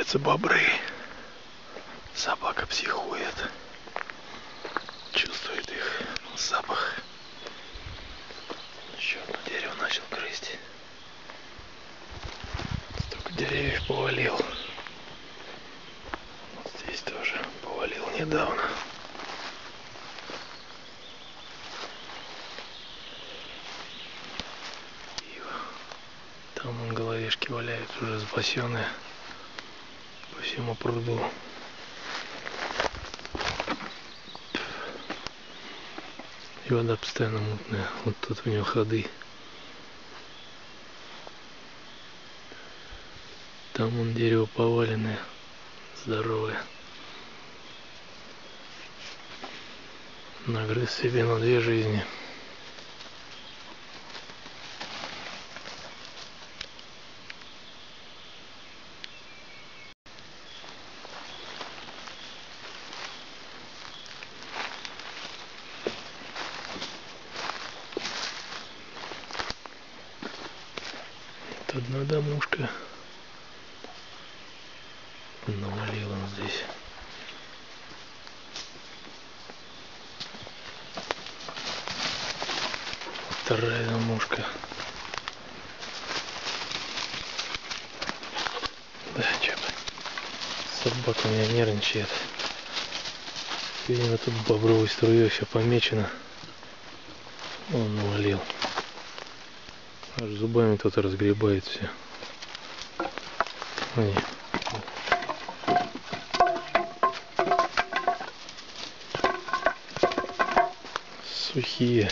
появляются бобры. Собака психует. Чувствует их запах. Еще одно дерево начал грызть. Столько деревьев повалил. Вот здесь тоже повалил недавно. Там вон головешки валяются уже спасенные по всему пруду. И вода постоянно мутная. Вот тут у него ходы. Там вон дерево поваленное, здоровое. Нагрыз себе на 2 жизни. Вот одна домушка навалила он здесь. Вторая домушка. Да, чё бы. Собака у меня нервничает. Видимо, тут бобровой струей все помечено. Он навалил. Аж зубами кто-то разгребает все. Ой. Сухие.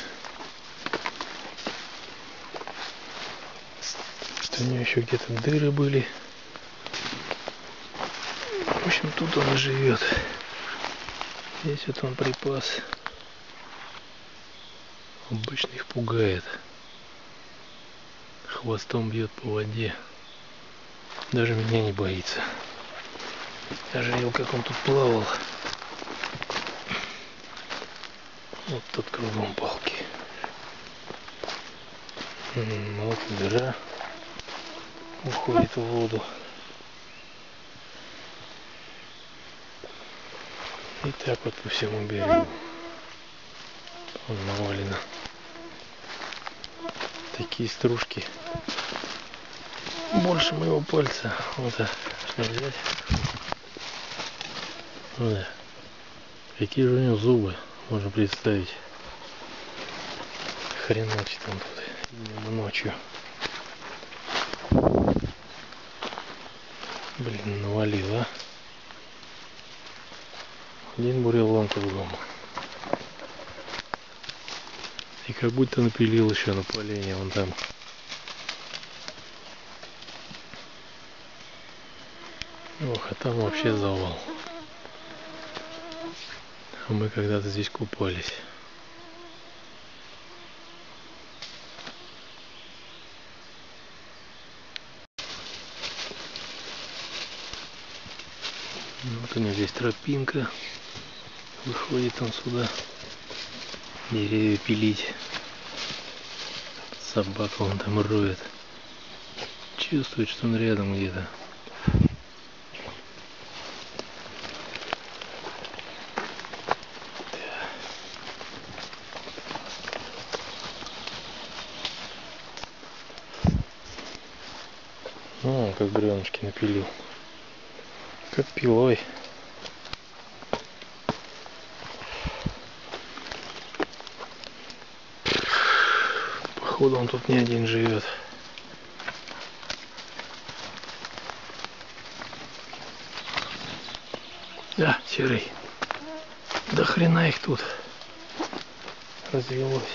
Что у него еще где-то дыры были. В общем, тут он и живет. Здесь вот он припас. Обычно их пугает. Хвостом бьет по воде. Даже меня не боится. Я же видел, как он тут плавал. Вот тут кругом палки. Вот дыра уходит в воду. И так вот по всему берегу. Он навалено. Такие стружки. Больше моего пальца. Вот так. Что взять? Да. Какие же у него зубы, можно представить. Хреначит он тут именно ночью. Блин, навалил, а? Один бурелом кругом. И как будто напилил еще напыление вон там. Ох, а там вообще завал. А мы когда-то здесь купались. Вот у него здесь тропинка. Выходит он сюда. Деревья пилить. Собака он там роет. Чувствует, что он рядом где-то. Ну, как бревнышки напилил. Как пилой. Походу он тут не один живет. Да, серый. Да хрена их тут развелось.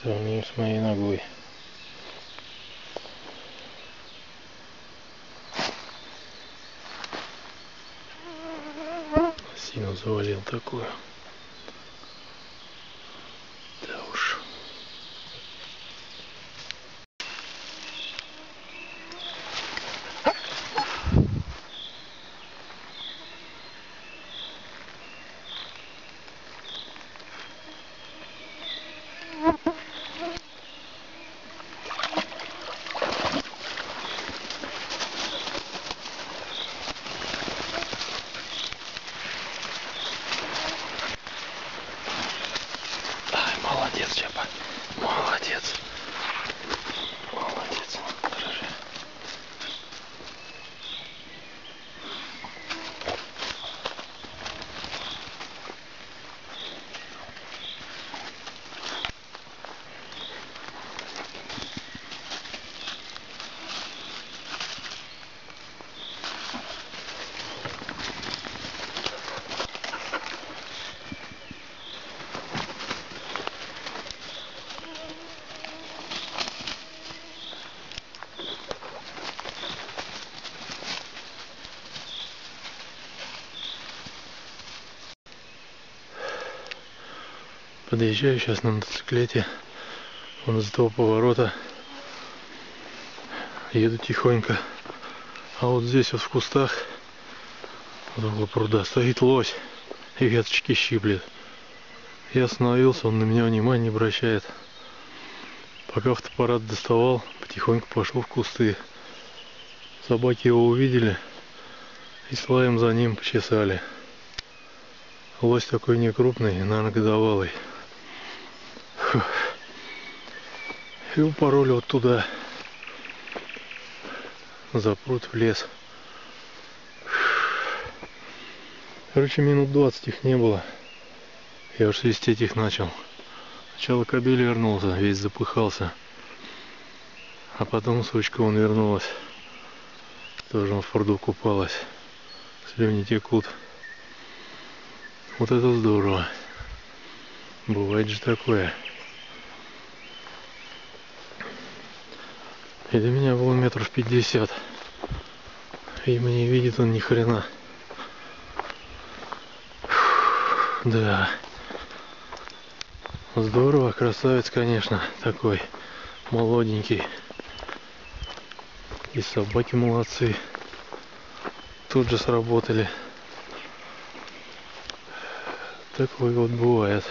Сравним с моей ногой. Сильно завалил такую. Да уж. Ай, молодец, Чапа. Молодец. Молодец. Держи. Подъезжаю сейчас на мотоциклете, вон из того поворота, еду тихонько, а вот здесь вот в кустах, вот около пруда, стоит лось и веточки щиплет. Я остановился, он на меня внимания не обращает. Пока фотоаппарат доставал, потихоньку пошел в кусты. Собаки его увидели и с лаем за ним почесали. Лось такой не крупный, наверное, годовалый. И упороли вот туда, за пруд в лес. Короче, минут 20 их не было. Я уж свистеть их начал. Сначала кобель вернулся, весь запыхался. А потом сучка вон вернулась. Тоже в пруду купалась. Слюни текут. Вот это здорово. Бывает же такое. И до меня было метров 50. Видимо, не видит он ни хрена. Да. Здорово, красавец, конечно, такой молоденький. И собаки молодцы. Тут же сработали. Такое вот бывает.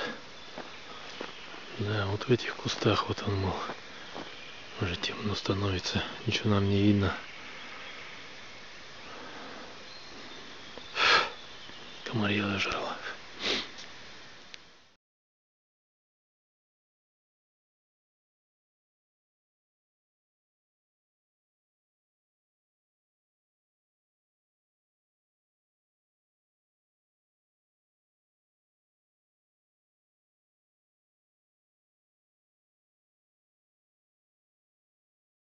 Да, вот в этих кустах вот он был. Уже темно становится, ничего нам не видно. Комарья зажрала.